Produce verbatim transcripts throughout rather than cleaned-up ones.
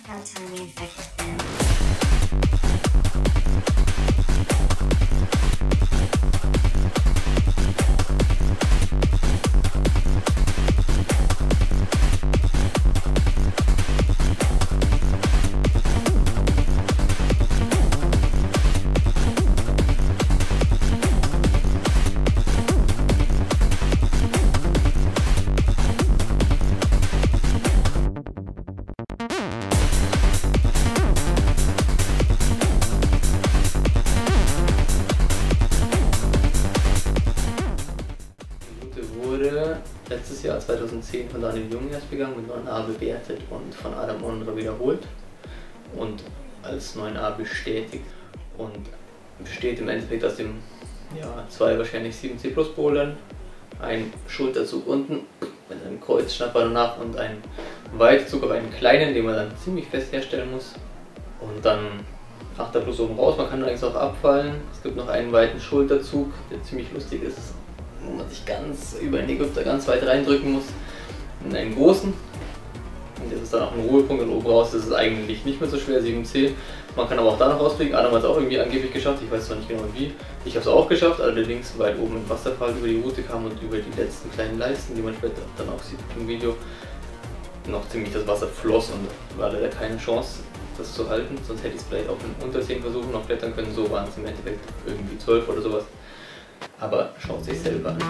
how tiny infected them. Wurde letztes Jahr zweitausendzehn von Daniel Jung erst begangen, mit neun a bewertet und von Adam Ondra wiederholt und als neun a bestätigt und besteht im Endeffekt aus dem ja, zwei wahrscheinlich sieben C plus Bouldern, ein Schulterzug unten mit einem Kreuzschnapper danach und ein Weiterzug auf einen kleinen, den man dann ziemlich fest herstellen muss und dann acht er plus oben raus. Man kann allerdings auch abfallen. Es gibt noch einen weiten Schulterzug, der ziemlich lustig ist, wo man sich ganz über den Ägypter ganz weit reindrücken muss, in einen großen. Und das ist dann auch ein Ruhepunkt und oben raus ist es eigentlich nicht mehr so schwer, sieben C. Man kann aber auch da noch rausfliegen. Adam hat es auch irgendwie angeblich geschafft, ich weiß zwar nicht genau wie. Ich habe es auch geschafft, allerdings weit oben im Wasserfall über die Route kam und über die letzten kleinen Leisten, die man später dann auch sieht im Video, noch ziemlich das Wasser floss und war leider keine Chance, das zu halten. Sonst hätte ich es vielleicht auch in unter zehn Versuchen noch klettern können. So waren es im Endeffekt irgendwie zwölf oder sowas. Aber schaut sich selber an.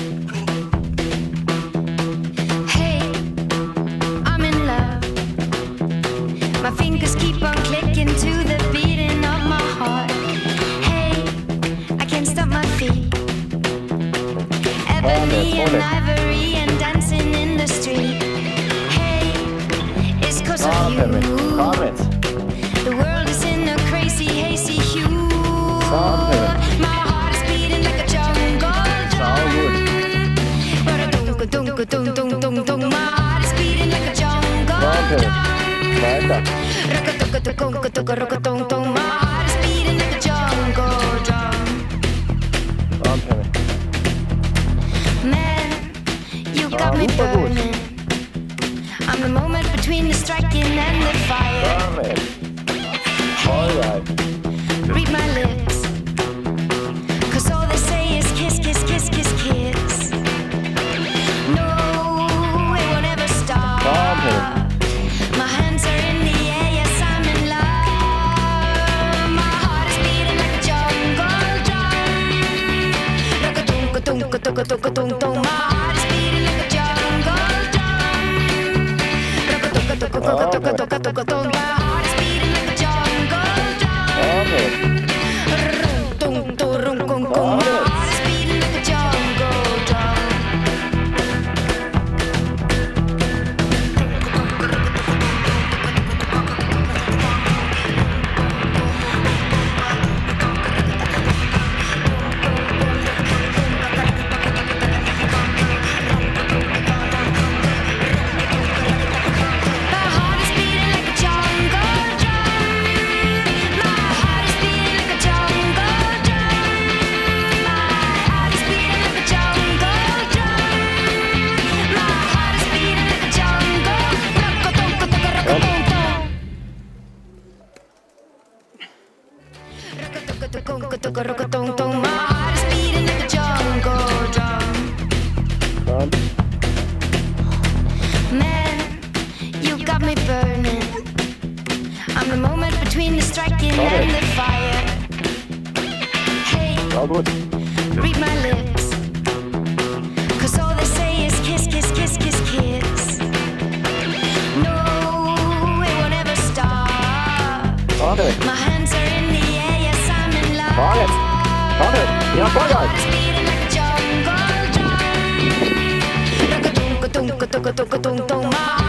Hey, I'm in love. My fingers keep on clicking to the beating of my heart. Hey, I can't stop my feet. Ebony and ivory and dancing in the street. Hey, it's cause of you. The world is in a crazy, hazy hue. My heart is beating like a jungle drum. Dunk, dunk, dunk, dunk, dunk. My heart is beating like a jungle drum. My heart is beating like a jungle drum. Man, you got me burning. I'm the moment between the striking and the fire. Read my lips, cause all they say is kiss, kiss, kiss, kiss, kiss. No, it won't ever stop. My hands are in the air, yes, I'm in love. My heart is beating like a jungle drum. Rock-a-dunk-a-dunk-a-dunk-a-dunk-a-dunk. My heart is beating like a jungle drum. Rock-a-dunk-a-dunk-a-dunk-a-dunk-a-dunk. My heart is beating like a jungle drum. My heart is beating like a jungle drum. Man, you got me burning. I'm the moment between the striking and the fire. Hey, read my lips, cause all they say is kiss, kiss, kiss, kiss, kiss. No, it won't ever stop. My hands are in the air, yes, I'm in love. My heart is beating like a jungle drum. Rock-a-dunk-a-dunk-a-dunk-a-dunk-a-dunk.